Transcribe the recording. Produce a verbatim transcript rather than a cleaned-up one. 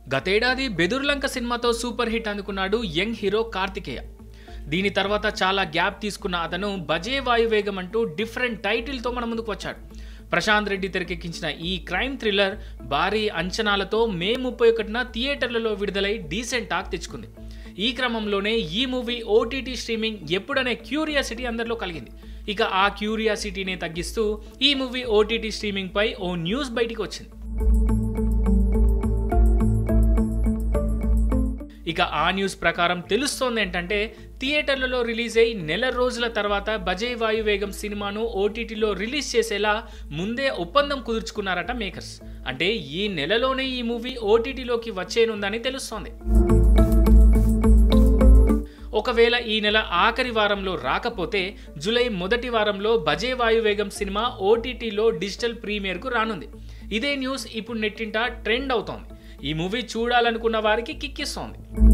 గతేడాది బెదుర్లంక సినిమాతో super hit అందుకున్నాడు యంగ్ హీరో కార్తికేయ. దీని తర్వాత చాలా గ్యాప్ తీసుకున్న అతను బజే వాయువేగం అంటూ డిఫరెంట్ టైటిల్తో మన ముందుకు వచ్చాడు. ప్రశాంత్ రెడ్డి తెరకెక్కించిన ఈ క్రైమ్ థ్రిల్లర్ భారీ అంచనాలతో మే ముప్పై ఒకటిన థియేటర్లలో విడుదలై డీసెంట్ టాక్ తెచ్చుకుంది. ఈ క్రమంలోనే ఈ మూవీ ఓటీటీ స్ట్రీమింగ్ ఎప్పుడనే క్యూరియాసిటీ అందరిలో కలిగింది. ఇక ఆ క్యూరియాసిటీని తగ్గిస్తూ ఈ మూవీ ఓటీటీ స్ట్రీమింగ్ పై ఓ న్యూస్ బయటికి వచ్చింది. ఇక ఆ న్యూస్ ప్రకారం తెలుస్తోంది ఏంటంటే, థియేటర్లలో రిలీజ్ అయి నెల రోజుల తర్వాత బజే వాయువేగం సినిమాను ఓటీటీలో రిలీజ్ చేసేలా ముందే ఒప్పందం కుదుర్చుకున్నారట మేకర్స్. అంటే ఈ నెలలోనే ఈ మూవీ ఓటీటీలోకి వచ్చేనుందని తెలుస్తోంది. ఒకవేళ ఈ నెల ఆఖరి వారంలో రాకపోతే జూలై మొదటి వారంలో బజే వాయువేగం సినిమా ఓటీటీలో డిజిటల్ ప్రీమియర్కు రానుంది. ఇదే న్యూస్ ఇప్పుడు నెట్టింట ట్రెండ్ అవుతోంది. ఈ మూవీ చూడాలనుకున్న వారికి కిక్కిస్తోంది.